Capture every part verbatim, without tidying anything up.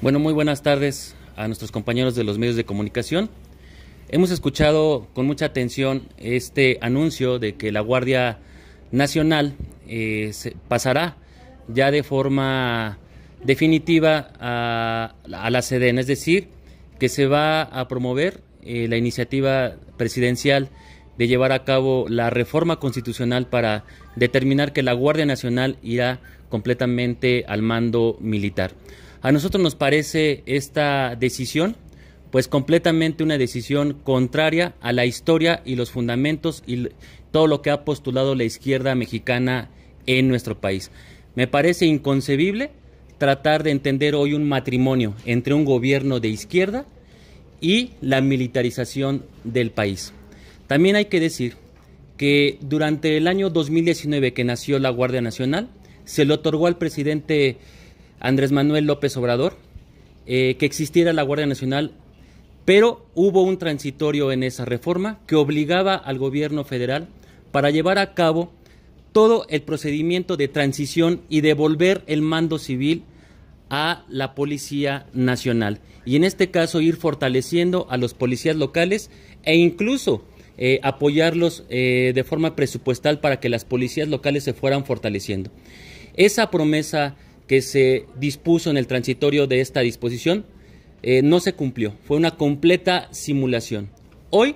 Bueno, muy buenas tardes a nuestros compañeros de los medios de comunicación. Hemos escuchado con mucha atención este anuncio de que la Guardia Nacional eh, se pasará ya de forma definitiva a, a la Sedena, es decir, que se va a promover eh, la iniciativa presidencial de llevar a cabo la reforma constitucional para determinar que la Guardia Nacional irá completamente al mando militar. A nosotros nos parece esta decisión pues completamente una decisión contraria a la historia y los fundamentos y todo lo que ha postulado la izquierda mexicana en nuestro país. Me parece inconcebible tratar de entender hoy un matrimonio entre un gobierno de izquierda y la militarización del país. También hay que decir que durante el año dos mil diecinueve que nació la Guardia Nacional, se le otorgó al presidente Andrés Manuel López Obrador eh, que existiera la Guardia Nacional, pero hubo un transitorio en esa reforma que obligaba al gobierno federal para llevar a cabo todo el procedimiento de transición y devolver el mando civil a la Policía Nacional, y en este caso ir fortaleciendo a los policías locales e incluso eh, apoyarlos eh, de forma presupuestal para que las policías locales se fueran fortaleciendo. Esa promesa que se dispuso en el transitorio de esta disposición eh, no se cumplió, fue una completa simulación. Hoy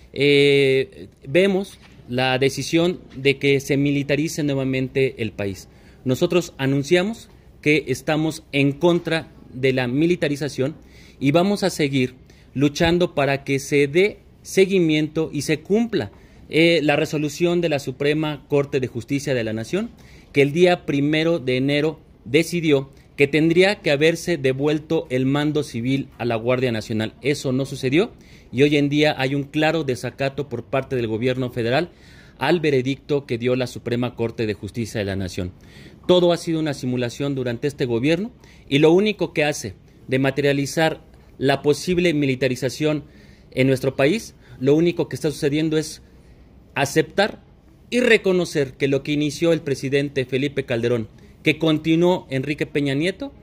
eh, vemos la decisión de que se militarice nuevamente el país. Nosotros anunciamos que estamos en contra de la militarización y vamos a seguir luchando para que se dé seguimiento y se cumpla eh, la resolución de la Suprema Corte de Justicia de la Nación, que el día primero de enero decidió que tendría que haberse devuelto el mando civil a la Guardia Nacional. Eso no sucedió y hoy en día hay un claro desacato por parte del gobierno federal al veredicto que dio la Suprema Corte de Justicia de la Nación. Todo ha sido una simulación durante este gobierno y lo único que hace de materializar la posible militarización en nuestro país, lo único que está sucediendo es aceptar y reconocer que lo que inició el presidente Felipe Calderón, que continuó Enrique Peña Nieto,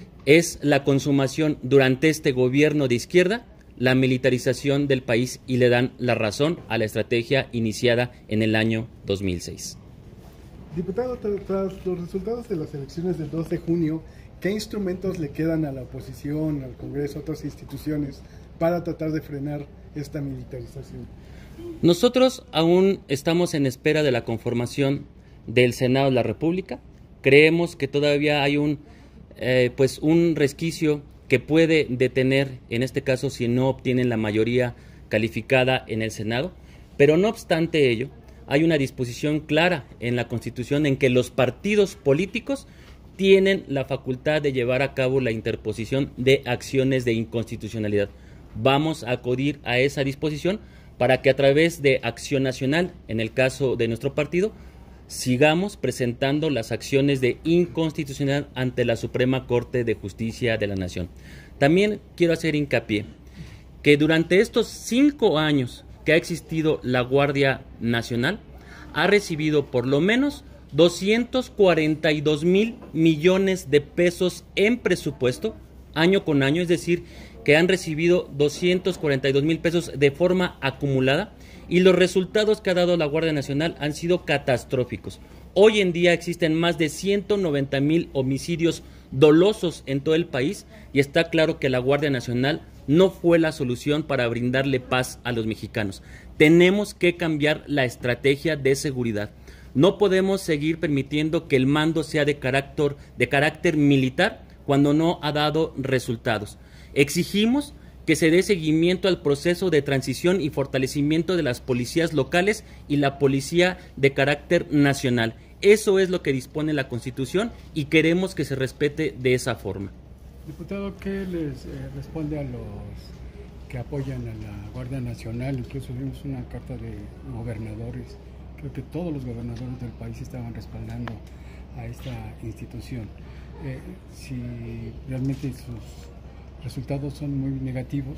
es la consumación durante este gobierno de izquierda, la militarización del país, y le dan la razón a la estrategia iniciada en el año dos mil seis. Diputado, tras los resultados de las elecciones del dos de junio, ¿qué instrumentos le quedan a la oposición, al Congreso, a otras instituciones para tratar de frenar esta militarización? Nosotros aún estamos en espera de la conformación del Senado de la República. Creemos que todavía hay un, eh, pues un resquicio que puede detener, en este caso, si no obtienen la mayoría calificada en el Senado, pero no obstante ello, hay una disposición clara en la Constitución en que los partidos políticos tienen la facultad de llevar a cabo la interposición de acciones de inconstitucionalidad. Vamos a acudir a esa disposición para que a través de Acción Nacional, en el caso de nuestro partido, sigamos presentando las acciones de inconstitucionalidad ante la Suprema Corte de Justicia de la Nación. También quiero hacer hincapié que durante estos cinco años que ha existido la Guardia Nacional, ha recibido por lo menos doscientos cuarenta y dos mil millones de pesos en presupuesto, año con año, es decir, que han recibido doscientos cuarenta y dos mil pesos de forma acumulada, y los resultados que ha dado la Guardia Nacional han sido catastróficos. Hoy en día existen más de ciento noventa mil homicidios dolosos en todo el país y está claro que la Guardia Nacional no fue la solución para brindarle paz a los mexicanos. Tenemos que cambiar la estrategia de seguridad. No podemos seguir permitiendo que el mando sea de carácter, de carácter militar cuando no ha dado resultados. Exigimos que se dé seguimiento al proceso de transición y fortalecimiento de las policías locales y la policía de carácter nacional. Eso es lo que dispone la Constitución y queremos que se respete de esa forma. Diputado, ¿qué les eh, responde a los que apoyan a la Guardia Nacional? Incluso vimos una carta de gobernadores. Creo que todos los gobernadores del país estaban respaldando a esta institución. Eh, si realmente sus resultados son muy negativos,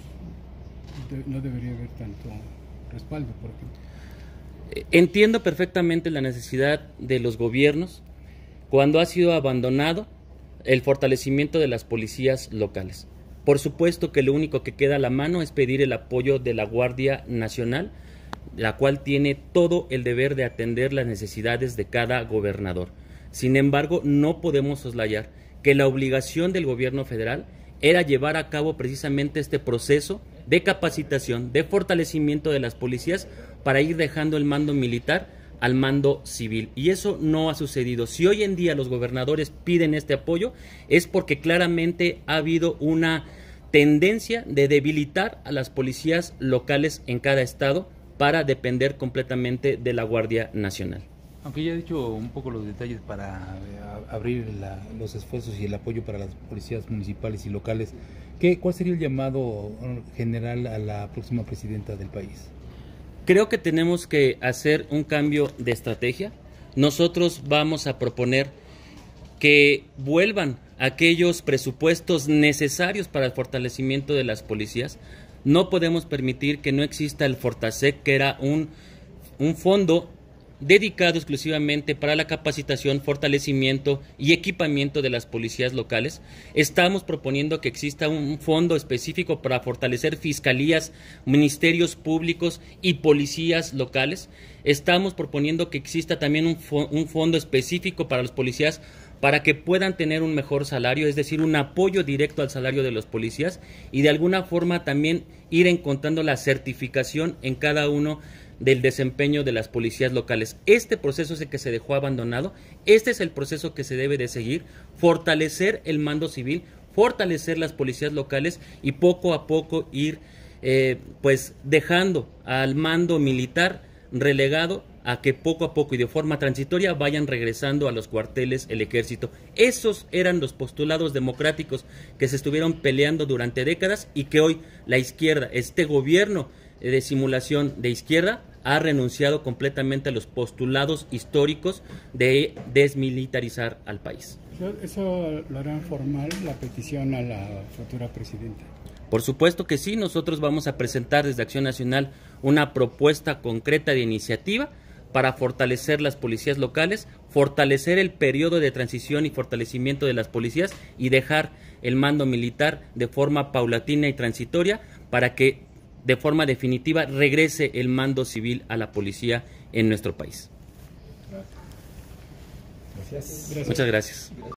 de, no debería haber tanto respaldo, por ejemplo. Entiendo perfectamente la necesidad de los gobiernos cuando ha sido abandonado el fortalecimiento de las policías locales. Por supuesto que lo único que queda a la mano es pedir el apoyo de la Guardia Nacional, la cual tiene todo el deber de atender las necesidades de cada gobernador. Sin embargo, no podemos soslayar que la obligación del gobierno federal era llevar a cabo precisamente este proceso de capacitación, de fortalecimiento de las policías para ir dejando el mando militar al mando civil. Y eso no ha sucedido. Si hoy en día los gobernadores piden este apoyo, es porque claramente ha habido una tendencia de debilitar a las policías locales en cada estado para depender completamente de la Guardia Nacional. Aunque ya he dicho un poco los detalles para abrir la, los esfuerzos y el apoyo para las policías municipales y locales, ¿qué, ¿cuál sería el llamado general a la próxima presidenta del país? Creo que tenemos que hacer un cambio de estrategia. Nosotros vamos a proponer que vuelvan aquellos presupuestos necesarios para el fortalecimiento de las policías. No podemos permitir que no exista el Fortasec, que era un, un fondo dedicado exclusivamente para la capacitación, fortalecimiento y equipamiento de las policías locales. Estamos proponiendo que exista un fondo específico para fortalecer fiscalías, ministerios públicos y policías locales. Estamos proponiendo que exista también un, fo- un fondo específico para los policías para que puedan tener un mejor salario, es decir, un apoyo directo al salario de los policías y de alguna forma también ir encontrando la certificación en cada uno del desempeño de las policías locales. Este proceso es el que se dejó abandonado, este es el proceso que se debe de seguir, fortalecer el mando civil, fortalecer las policías locales y poco a poco ir eh, pues dejando al mando militar relegado a que poco a poco y de forma transitoria vayan regresando a los cuarteles el ejército. Esos eran los postulados democráticos que se estuvieron peleando durante décadas y que hoy la izquierda, este gobierno de simulación de izquierda, ha renunciado completamente a los postulados históricos de desmilitarizar al país. Eso, eso lo harán formal la petición a la futura presidenta. Por supuesto que sí, nosotros vamos a presentar desde Acción Nacional una propuesta concreta de iniciativa para fortalecer las policías locales, fortalecer el periodo de transición y fortalecimiento de las policías y dejar el mando militar de forma paulatina y transitoria para que de forma definitiva regrese el mando civil a la policía en nuestro país. Gracias. Muchas gracias.